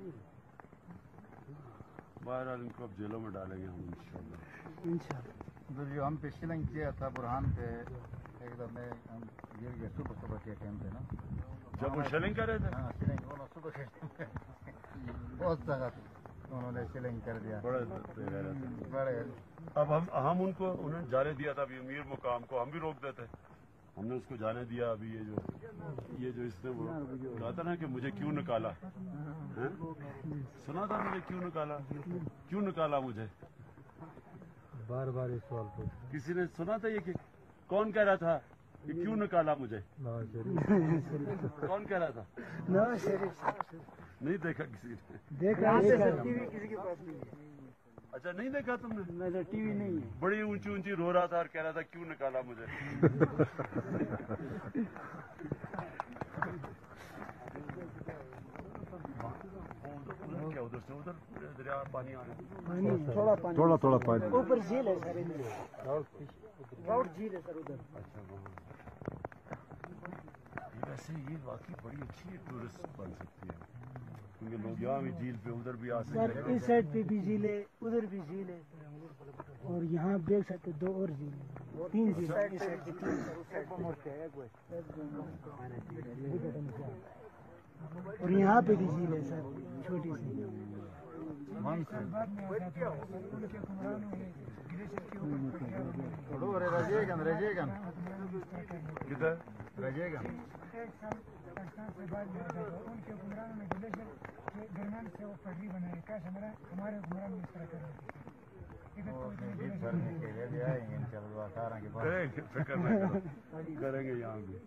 بہرحال ان کو اب جیلوں میں ڈالیں گے ہم انشاءاللہ. جو ہم پہ شلنگ کیا تھا برہان پہ ایک دم میں ہم گر گئے صبح کے ٹائم پہ نا. جب وہ شیلنگ کر رہے تھے. ہاں شلنگ انہوں صبح کے ٹائم پہ بہت سخت انہوں نے شلنگ کر دیا. بڑے اب ہم ان کو انہوں نے جانے دیا تھا ابھی امیر مقام کو ہم بھی روک دیتے. ہم نے اس کو جانے دیا. ابھی یہ جو اس نے وہ کہا تھا نا کہ مجھے کیوں نکالا, سنا تھا مجھے کیوں نکالا مجھے, بار بار اس سوال پوچھ. کسی نے سنا تھا یہ کہ کون کہہ رہا تھا کہ کیوں نکالا مجھے؟ کون کہہ رہا تھا؟ نہیں دیکھا کسی نے. دیکھا ٹی وی کسی کے پاس نہیں ہے. اچھا نہیں دیکھا تم نے؟ میرا ٹی وی نہیں ہے. بڑی اونچی رو رہا تھا اور کہہ رہا تھا کیوں نکالا مجھے. کیا ادھر سے ادھر دریا پانی آ رہا ہے؟ تھوڑا پانی اوپر جھیل ہے سر. راؤٹ جھیل ہے سر ادھر. اچھا ویسے یہ واقعی بڑی اچھی ٹورسٹ بن سکتی ہے کیونکہ لوگ یہاں بھی جھیل پہ ادھر بھی آ سکتے ہیں. سر اس سائڈ پہ بھی جھیل ہے, ادھر بھی جھیل ہے, اور یہاں دیکھ سکتے 2 اور جھیل ہیں, 3 جھیل ہیں. اس سائڈ پہ 3 اور یہاں پہ بھی جھیل ہے سر چھوٹی سی. کدھر رجے گا ایک سال پاکستان سے بعد میں آتا تھا ان کے حکمرانوں نے گلیشر کے درمیان سے وہ پٹری بنائی. کیسا ہمارے حکمران اس طرح کر رہے تھے. فکر نہ کرو, کریں گے یہاں بھی.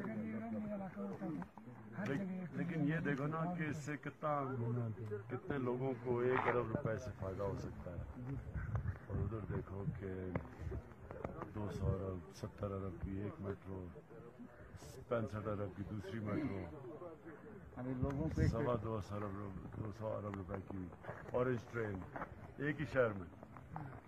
لیکن یہ دیکھو نا کہ اس سے کتنے لوگوں کو 1 ارب روپے سے فائدہ ہو سکتا ہے. اور ادھر دیکھو کہ 200 ارب 70 ارب کی ایک میٹرو, 65 ارب کی دوسری میٹرو, ابھی لوگوں پہ 200 ارب روپے کی اورنج ٹرین ایک ہی شہر میں.